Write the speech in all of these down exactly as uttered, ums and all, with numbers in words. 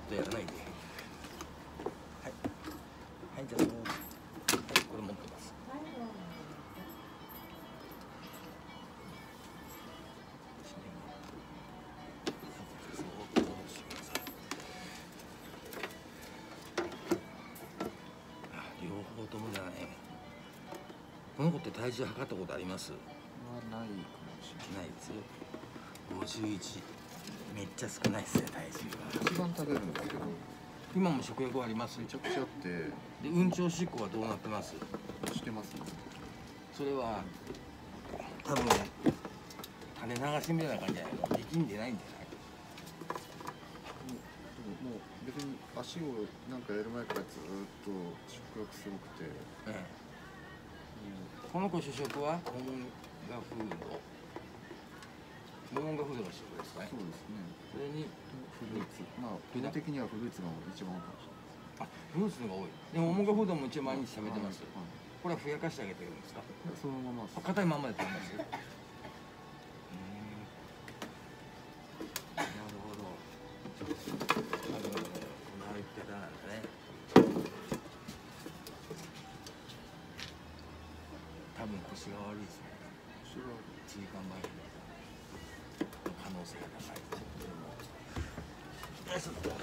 とやらないで。はいはい、じゃあそう、はい、これ持ってます。両方ともだね。この子って体重測ったことあります？ はないかもしれない。 ないです。ごじゅういち。めっちゃ少ないですね、体重が。 一番食べるんですけど、 今も食欲あります？ めちゃくちゃあって、 で、うんちおしっこはどうなってます？ してますね。 それは多分種流しみたいな感じじゃないの？力んでないんじゃない？ もう、もう別に足をなんかやる前からずーっと食欲すごくて、 ええ、この子主食はモモンガフード。モモンガフードの主食ですかね。 そうですね。 それにフルーツ、まあ量的にはフルーツが一番多いかもしれない。 あ、フルーツのが多い。でもモモンガフードも一応毎日食べてます。 はいはい、 これはふやかしてあげてるんですか？ そのままです。 硬いままで食べます。なるほど。なるほど。この歩き方なんだね。多分腰が悪いですね。 腰が椎間板ヘルニアの可能性が高いです。よいしょっと。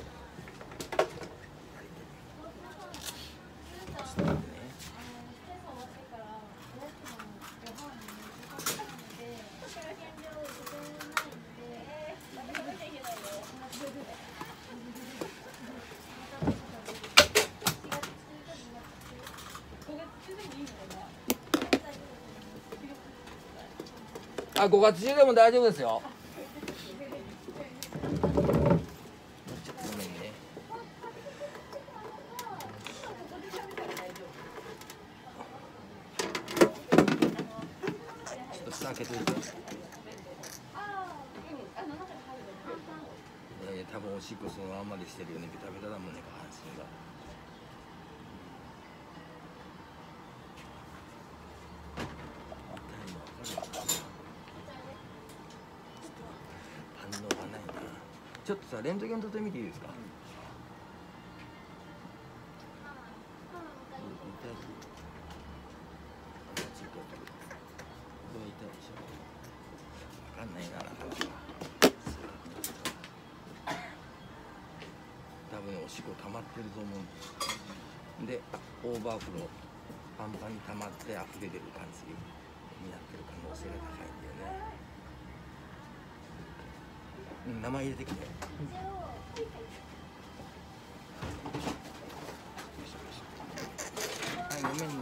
あ、ごがつ中でも大丈夫ですよ。ごめんね。ちょっと蓋開けといて。えー、多分おしっこそのままでしてるよね。ベタベタだもんね、下半身が。反応がないな。ちょっとさ、レントゲン撮ってみていいですか？わかんないな、なかなか。多分おしっこ溜まってると思うんです。で、オーバーフロー、パンパンに溜まって溢れ出る感じになってる可能性が高いんだよね。うん、名前入れてきて。はい、ごめんね。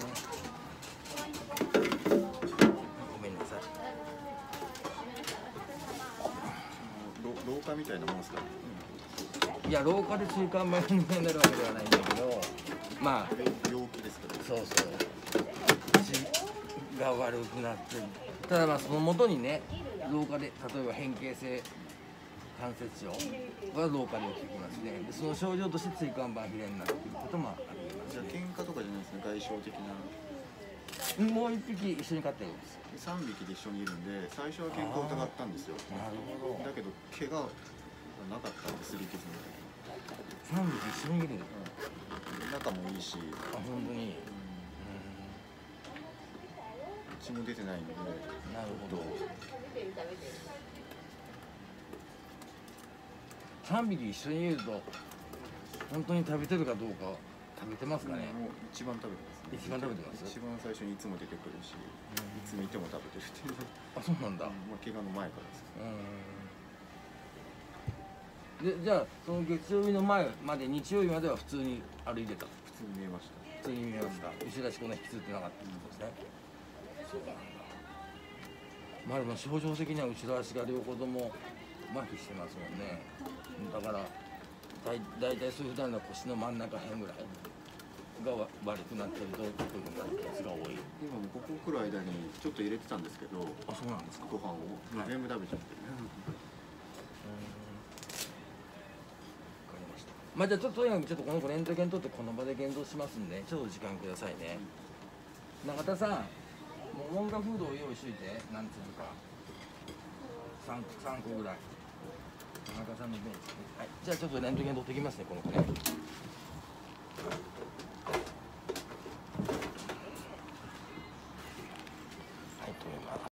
ごめんなさい。 廊下みたいなもんですか？ いや、廊下で椎間板ヘルニアになるわけではないんだけど、まあ病気ですか？ そうそう、血が悪くなってる。ただまあその元にね、廊下で例えば変形性関節症は廊下で起きてきますね。でその症状として椎間板ヘルニアになってくることもありますじゃあね。 喧嘩とかじゃないですね、外傷的な。 もう一匹一緒に飼ってるんです。 さんびきで一緒にいるんで、最初は喧嘩を疑ったんですよ。 なるほど。 だけど怪我がなかったんですり傷みたいさんびき一緒にいる。 な。仲もいいし、 あ、本当に。 血も出てないんで。 なるほど。さんびき一緒にいると本当に食べてるかどうか。食べてますかね。 もう一番食べてますね。 一番食べてます。 一番最初にいつも出てくるし、いつ見ても食べてるっていう。 あ、そうなんだ。 まあ怪我の前からです。 うん。で、じゃあその月曜日の前まで日曜日までは普通に歩いてた。 普通に見えました。 普通に見えました。後ろ足こんな引きずってなかったってことですね。そうなんだ。まあでも症状的には後ろ足が両方とも麻痺してますもんね。だからだい大体そういう普段の腰の真ん中辺ぐらいが悪くなってるとこういうふうになるケースが多い。 今もここ来る間にちょっと入れてたんですけど、 あ、そうなんですか。 ご飯を全部食べちゃってる。 まあじゃあちょっととにかくちょっとこの子レントゲン取ってこの場で現像しますんで、ちょっと時間くださいね。中田さん、もうモンガフードを用意しといて、何粒か。三三個ぐらい。 田中さんのベンチね。はい、じゃあちょっとレントゲン取ってきますね、この子ね。